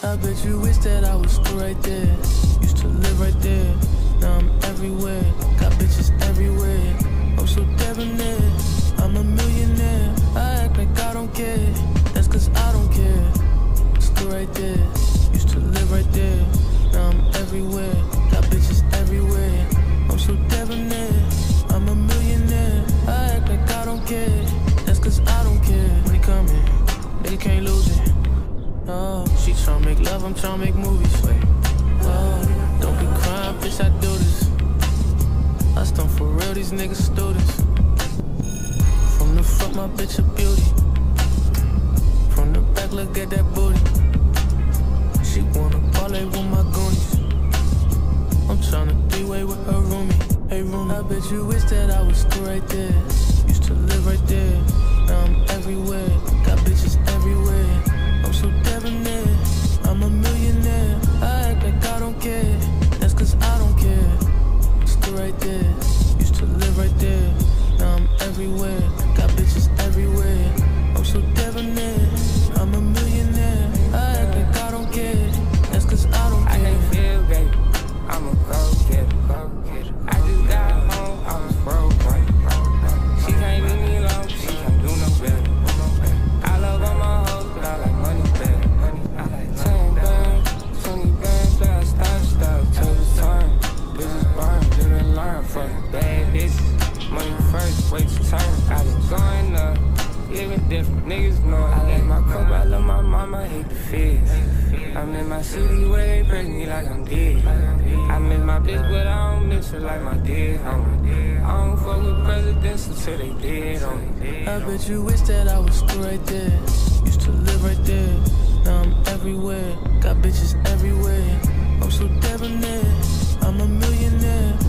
I bet you wish that I was still right there. Used to live right there, now I'm everywhere. Got bitches everywhere, I'm so debonair. I'm a millionaire, I act like I don't care. That's cause I don't care. Still right there, used to live right there. Now I'm everywhere, got bitches everywhere. I'm so debonair, I'm a millionaire. I act like I don't care. That's cause I don't care. Money coming, nigga can't lose it. Oh, she tryna make love, I'm tryna make movies. Wait, oh, don't be crying, bitch, I do this. I stunt for real, these niggas students. From the front, my bitch a beauty. From the back, look at that booty. She wanna parlay with my goonies. I'm tryna three-way with her roomie. Hey roomie, I bet you wish that I was still right there. Used to live right there, now I'm everywhere. Got bitches everywhere, I'm so debonair. I'm a millionaire, I act like I don't care. That's cause I don't care. Still right there, used to live right there. Now I'm everywhere, got bitches everywhere. I'm so debonair, I'm a millionaire. I act like I don't care. That's cause I don't care. I can't feel, baby, I'm a go-getter. I just got home, I was broke, right? She can't leave me alone, she can't do no better. I love all my hoes, but I like money better. I like 10 bands, 20 bands, plus style, till the turn. Bitches burn, didn't learn from bad bitches. Money first, wait to turn. I was going up, living different, niggas know it. I like my cup, I love my mama, I hate the fears. I'm in my city where they praise me like I'm dead. I miss my bitch, but I don't miss her like my dead homie. I don't fuck with presidents until they dead on me. I bet you wish that I was still right there. Used to live right there, now I'm everywhere. Got bitches everywhere, I'm so debonair. I'm a millionaire,